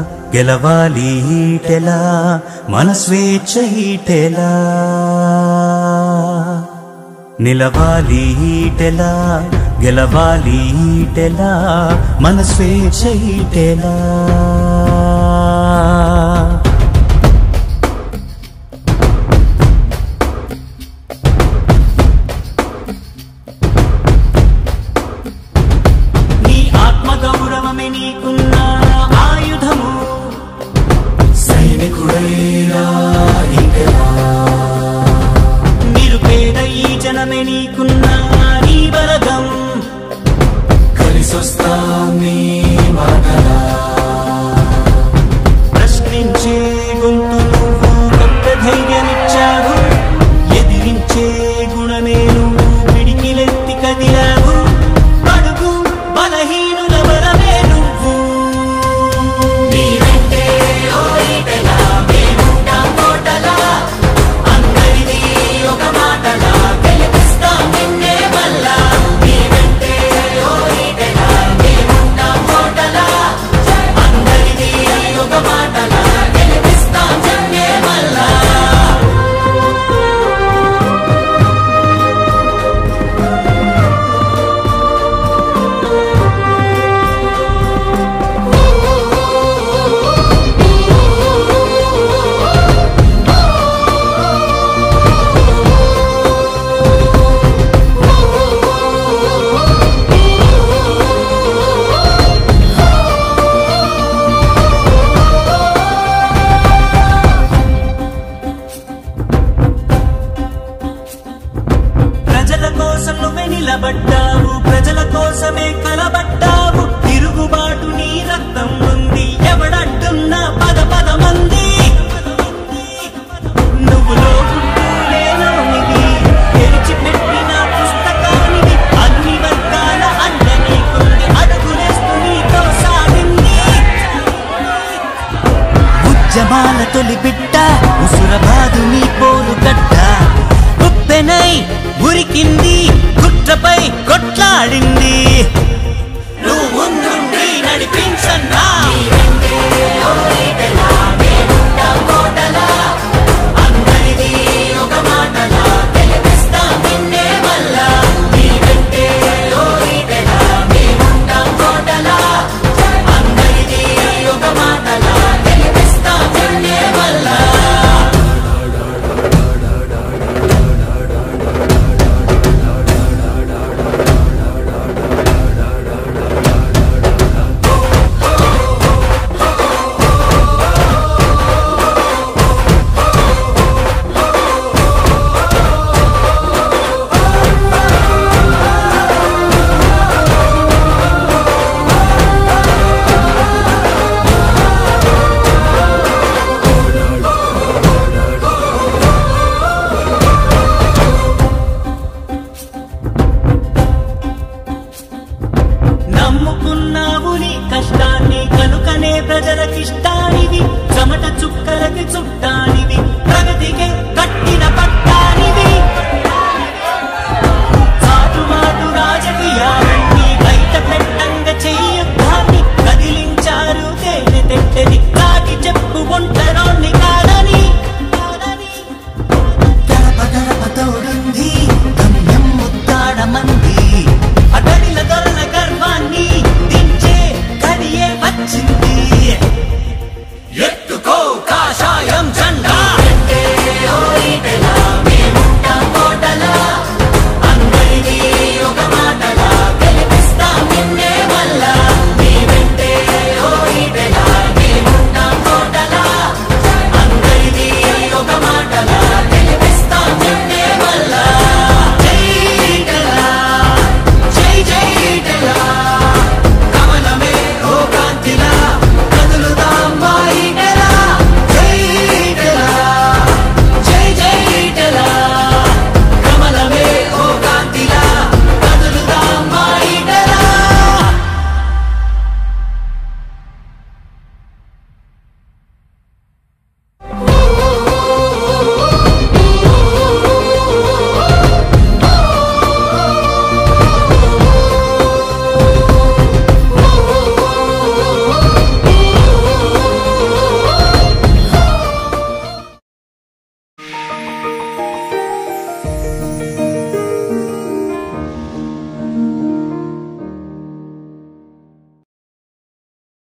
గెలవాలి ఈటెలా మన స్వేచ్ఛ ఈటెలా నిలవాలి ఈటెలా గెలవాలి ఈటెలా మన స్వేచ్ఛ ఈటెలా నీ ఆత్మగౌరవమే నీకున్న ఆయుధము సైనికుడైనా ఈటెలా నిరుపేద ఈ జనమే నీకున్న నీ బలగం కలిసొస్తాం నీ మాటలా ప్రశ్నించే గొంతు నువ్వు గొప్ప ధైర్యమిచ్చావు ఎదిరించే గుణమే నువ్వు పిడికిలెత్తి కదిలావు అడుగు బలహీనుల వరమే నువ్వు నీవంటే ఓ ఈటెలా మేముంటాం కోటలా అందరిది ఒక మాటలా గెలిపిస్తాం నిన్నే మళ్ళా నీవంటే ఓ ఈటెలా మేముంటాం కోటలా అందరిది ఒక మాటలా గెలిపిస్తాం నిన్నే మళ్ళా ప్రజల కోసం నువ్వే నిలబడ్డావు ప్రజల కోసమే కలబడ్డావు తిరుగుబాటు నీ రక్తం ఉంది ఎవడడ్డున్నా పద పద మంది నువ్వు లోకుంటూ లేనోనివి తెరిచిపెట్టిన పుస్తకానివి అన్ని వర్గాల అన్న నీకుంది అడుగులేస్తూ నీతో సాగింది ఉద్యమాల తొలి బిడ్డ ఉసురబాదు నీ పోరు గడ్డ ఉప్పెనై ఉరికింది కుట్రపై కొట్లాడింది నువ్వు ముందుండి నడిపించన్నా అందరిది ఒక మాటలా గెలిపిస్తాం నిన్నే మళ్ళా నీవంటే ఓ ఈటెలా మేముంటాం కోటలా అందరిది ఒక మాటలా గెలిపిస్తాం నిన్నే మళ్ళా నమ్ముకున్నావు నీ కష్టాన్ని కనుకనే ప్రజలకిష్టానివి చెమట చుక్కలకి చుట్టానివి ప్రగతికి కట్టిన పట్టానివి చాటుమాటు రాజకీయాలన్నీ బయట పెట్టంగ చెయ్యుద్ధాన్ని కదిలించారు తేనె తెట్టెది కాకి చెప్పు ఒంటరోన్ని